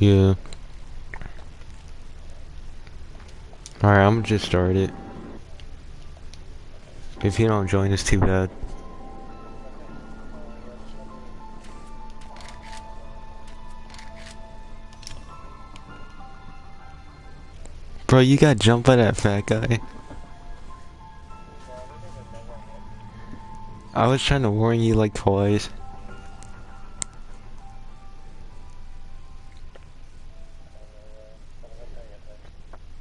Yeah. Alright, I'm gonna just start it. If you don't join, it's too bad. Okay. Yeah, just let me Bro, you got jumped by that fat guy. bro, that nigga never hit me. I was trying to warn you like twice. I don't know, I wasn't paying attention.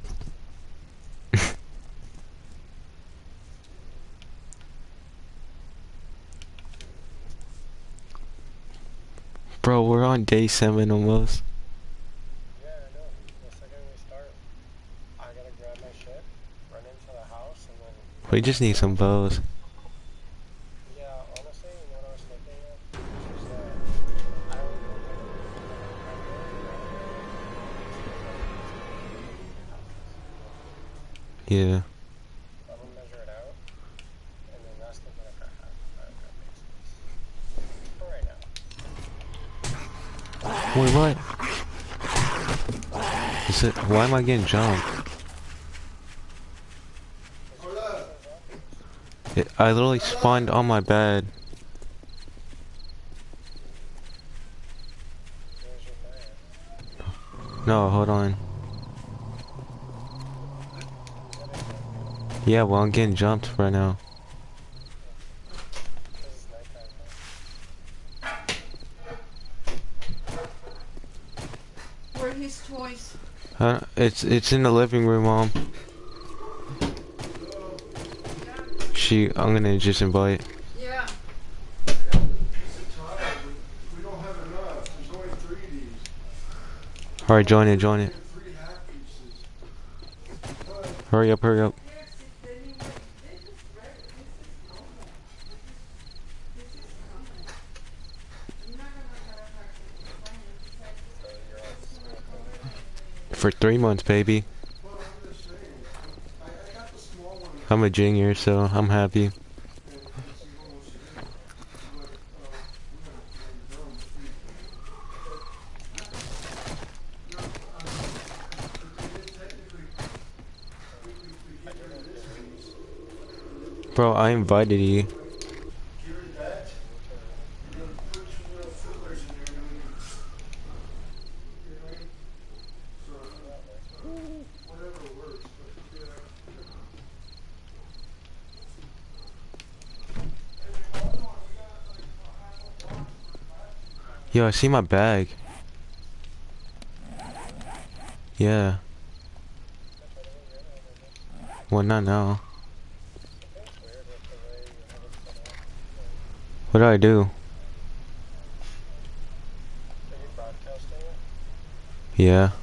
Bro, we're on day 7 almost. Yeah, I know. The second we start, I gotta grab my shit, run into the house, and then We get just back to need the some house. bows. Yeah, honestly, you know what I was thinking of? Is just that I already looked at it. And like, I know down there, it's gonna be at least 8 houses, you know? Yeah. So I'm gonna measure it out, and then that's looking like a big space. For right now. Wait, what? Is it? Why am I getting jumped? Because you're close to the zombies. I literally spawned on my bed. Where's your bed? No, hold on. You said it jumped you? Yeah, well, I'm getting jumped right now. Oh. Because it's nighttime now. Where are his toys? It's in the living room, Mom. Yeah. I'm gonna just invite. Yeah. We don't have enough. There's only 3 of these. Alright, join it, join it. 3 half pieces. Hurry up, hurry up. Yes, it's anyway. This is right. This is normal. This is common. I'm not gonna have a hard time explaining besides So you're on it's school not clothing? common anyway. For 3 months, baby. Well, I'm just saying. I got the small one. I'm a junior, so I'm happy. And it's almost what we have to drum. Technically, I we get do rid know of this Jerry. piece. Bro, I invited you. Get rid of that. Me too. You're gonna put some little fillers in there. And then we can, you know what I mean? So, Yeah, man. whatever works. But yeah. Yo, I see my bag. Yeah. Should I try to go get it, I guess? Well, not now. It feels weird with the way you have it set up. Like, What do I do? are you broadcasting it? Yeah.